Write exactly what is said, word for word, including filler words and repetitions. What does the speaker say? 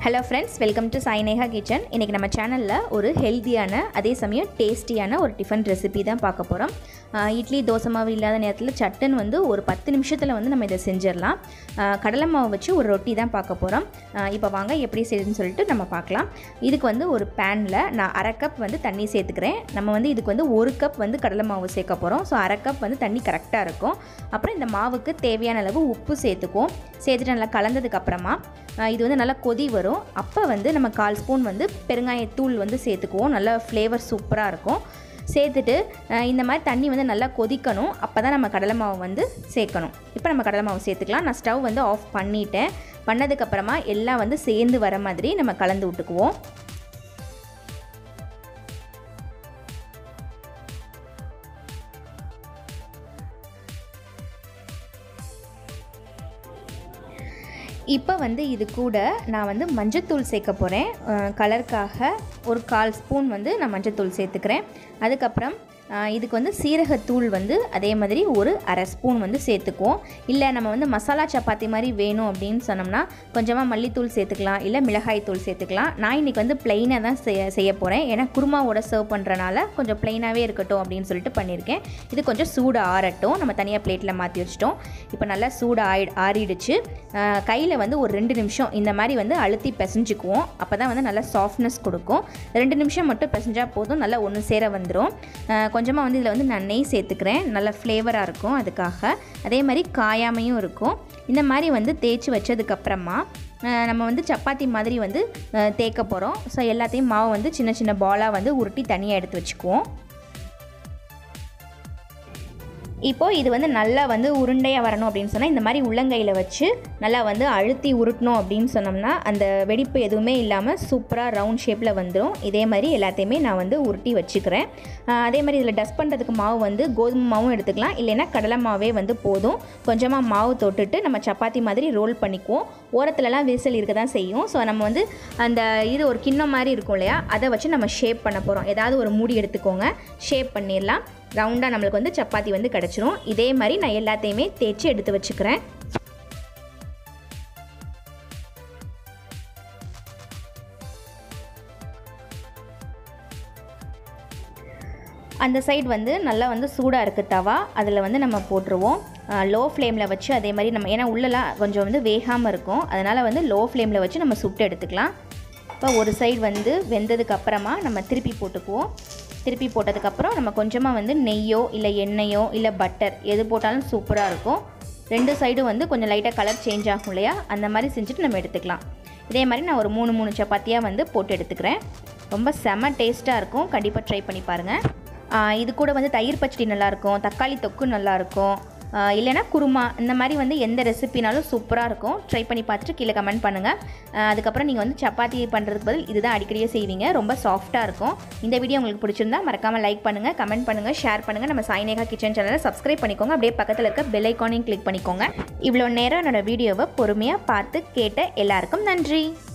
Hello friends, welcome to Samayal kitchen. இன்னைக்கு நம்ம சேனல்ல ஒரு ஹெல்தியான அதே சமயம் டேஸ்டியான ஒரு டிஃபன் ரெசிபி தான் பார்க்க போறோம். இட்லி தோசை மாவு இல்லாத நேரத்துல சட்டன் வந்து ஒரு பத்து நிமிஷத்துல வந்து நம்ம இத செஞ்சிரலாம். கடலை மாவு வச்சு ஒரு ரொட்டி தான் பார்க்க போறோம். இப்போ வாங்க எப்படி செய்யணும்னு சொல்லிட்டு நம்ம பார்க்கலாம். இதுக்கு வந்து ஒரு panல நான் அரை கப் வந்து தண்ணி சேர்த்துக்கிறேன். நம்ம வந்து இதுக்கு வந்து ஒரு கப் வந்து கடலை மாவு சேர்க்க போறோம். சோ அரை கப் வந்து தண்ணி கரெக்ட்டா இருக்கும். அப்புறம் இந்த மாவுக்கு தேவையான அளவு உப்பு சேர்த்துக்குவோம். சேர்த்துட்டு நல்லா கலந்ததுக்கு அப்புறமா இது வந்து நல்லா கொதி வரும். அப்போ வந்து நம்ம கால் ஸ்பூன் வந்து பெருங்காயத்தூள் வந்து சேர்த்துக்குவோம். நல்ல ஃப்ளேவர் சூப்பராக இருக்கும். சேர்த்துட்டு இந்த மாதிரி தண்ணி வந்து நல்லா கொதிக்கணும். அப்போ தான் நம்ம கடலை மாவு வந்து சேர்க்கணும். இப்போ நம்ம கடலை மாவு சேர்த்துக்கலாம். நான் ஸ்டவ் வந்து ஆஃப் பண்ணிட்டேன். பண்ணதுக்கப்புறமா எல்லாம் வந்து சேர்ந்து வர மாதிரி நம்ம கலந்து விட்டுக்குவோம். இப்போ வந்து இது கூட நான் வந்து மஞ்சத்தூள் சேர்க்க போகிறேன். கலருக்காக ஒரு கால் ஸ்பூன் வந்து நான் மஞ்சத்தூள் சேர்த்துக்கிறேன். அதுக்கப்புறம் இதுக்கு வந்து சீரகத்தூள் வந்து அதே மாதிரி ஒரு அரை ஸ்பூன் வந்து சேர்த்துக்குவோம். இல்லை நம்ம வந்து மசாலா சப்பாத்தி மாதிரி வேணும் அப்படின்னு சொன்னோம்னா கொஞ்சமாக மல்லித்தூள் சேர்த்துக்கலாம், இல்லை மிளகாய் தூள் சேர்த்துக்கலாம். நான் இன்றைக்கி வந்து ப்ளைனாக தான் செய்ய செய்ய போகிறேன். ஏன்னா குருமாவோட சர்வ் பண்ணுறனால கொஞ்சம் ப்ளைனாகவே இருக்கட்டும் அப்படின்னு சொல்லிட்டு பண்ணியிருக்கேன். இது கொஞ்சம் சூடு ஆறட்டும். நம்ம தனியாக பிளேட்டில் மாற்றி வச்சிட்டோம். இப்போ நல்லா சூடு ஆயி ஆறிடுச்சு. கையில் வந்து ஒரு ரெண்டு நிமிஷம் இந்த மாதிரி வந்து அழுத்தி பிசைஞ்சுக்குவோம். அப்போ தான் வந்து நல்லா சாஃப்ட்னஸ் கொடுக்கும். ரெண்டு நிமிஷம் மட்டும் பிசைஞ்சால் போதும், நல்லா ஒன்று சேர வந்துடும். கொஞ்சமாக வந்து இதில் வந்து நான் நெய் சேர்த்துக்கிறேன். நல்ல ஃப்ளேவராக இருக்கும் அதுக்காக. அதே மாதிரி காயாமையும் இருக்கும். இந்த மாதிரி வந்து தேய்ச்சி வச்சதுக்கப்புறமா நம்ம வந்து சப்பாத்தி மாதிரி வந்து தேய்க்க போகிறோம். ஸோ எல்லாத்தையும் மாவு வந்து சின்ன சின்ன பாலாக வந்து உருட்டி தனியாக எடுத்து வச்சுக்குவோம். இப்போது இது வந்து நல்லா வந்து உருண்டையாக வரணும் அப்படின்னு சொன்னால் இந்த மாதிரி உள்ளங்கையில் வச்சு நல்லா வந்து அழுத்தி உருட்டணும் அப்படின்னு சொன்னோம்னா அந்த வெடிப்பு எதுவுமே இல்லாமல் சூப்பராக ரவுண்ட் ஷேப்பில் வந்துடும். இதே மாதிரி எல்லாத்தையுமே நான் வந்து உருட்டி வச்சுக்கிறேன். அதே மாதிரி இதில் டஸ்ட் பண்ணுறதுக்கு மாவு வந்து கோதுமை மாவும் எடுத்துக்கலாம், இல்லைன்னா கடலை மாவே வந்து போதும். கொஞ்சமாக மாவு தொட்டுட்டு நம்ம சப்பாத்தி மாதிரி ரோல் பண்ணிக்குவோம். ஓரத்துலலாம் விரிசல் இருக்க தான் செய்யும். ஸோ நம்ம வந்து அந்த இது ஒரு கிண்ணம் மாதிரி இருக்கும் இல்லையா, அதை வச்சு நம்ம ஷேப் பண்ண போகிறோம். ஏதாவது ஒரு மூடி எடுத்துக்கோங்க, ஷேப் பண்ணிடலாம். ரவுண்டாக நம்மளுக்கு வந்து சப்பாத்தி வந்து கிடச்சிரும். இதே மாதிரி நான் எல்லாத்தையுமே தேய்ச்சி எடுத்து வச்சுக்கிறேன். அந்த சைடு வந்து நல்லா வந்து சூடாக இருக்குது தவா, அதில் வந்து நம்ம போட்டுருவோம். லோ ஃப்ளேமில் வச்சு அதே மாதிரி நம்ம, ஏன்னா உள்ளெல்லாம் கொஞ்சம் வந்து வேகாமல் இருக்கும், அதனால் வந்து லோ ஃப்ளேமில் வச்சு நம்ம சுட்டு எடுத்துக்கலாம். இப்போ ஒரு சைடு வந்து வெந்ததுக்கு அப்புறமா நம்ம திருப்பி போட்டுக்குவோம். திருப்பி போட்டதுக்கப்புறம் நம்ம கொஞ்சமாக வந்து நெய்யோ இல்லை எண்ணெயோ இல்லை பட்டர் எது போட்டாலும் சூப்பராக இருக்கும். ரெண்டு சைடும் வந்து கொஞ்சம் லைட்டாக கலர் சேஞ்ச் ஆகும் இல்லையா, அந்த மாதிரி செஞ்சுட்டு நம்ம எடுத்துக்கலாம். இதே மாதிரி நான் ஒரு மூணு மூணு சப்பாத்தியாக வந்து போட்டு எடுத்துக்கிறேன். ரொம்ப செம டேஸ்ட்டாக இருக்கும். கண்டிப்பாக ட்ரை பண்ணி பாருங்கள். இது கூட வந்து தயிர் பச்சடி நல்லாயிருக்கும், தக்காளி தொக்கு நல்லாயிருக்கும், இல்லைனா குருமா, இந்த மாதிரி வந்து எந்த ரெசிபினாலும் சூப்பராக இருக்கும். ட்ரை பண்ணி பார்த்துட்டு கீழே கமெண்ட் பண்ணுங்கள். அதுக்கப்புறம் நீங்கள் வந்து சப்பாத்தி பண்ணுறதுக்கு பதில் இதுதான் அடிக்கடியே செய்வீங்க. ரொம்ப சாஃப்ட்டாக இருக்கும். இந்த வீடியோ உங்களுக்கு பிடிச்சிருந்தா மறக்காமல் லைக் பண்ணுங்கள், கமெண்ட் பண்ணுங்கள், ஷேர் பண்ணுங்கள். நம்ம சாய்நேகா கிச்சன் சேனலை சப்ஸ்கிரைப் பண்ணிக்கோங்க. அப்படியே பக்கத்தில் இருக்க பெல் ஐக்கானையும் கிளிக் பண்ணிக்கோங்க. இவ்வளோ நேரம் என்னோடய வீடியோவை பொறுமையாக பார்த்து கேட்ட எல்லாருக்கும் நன்றி.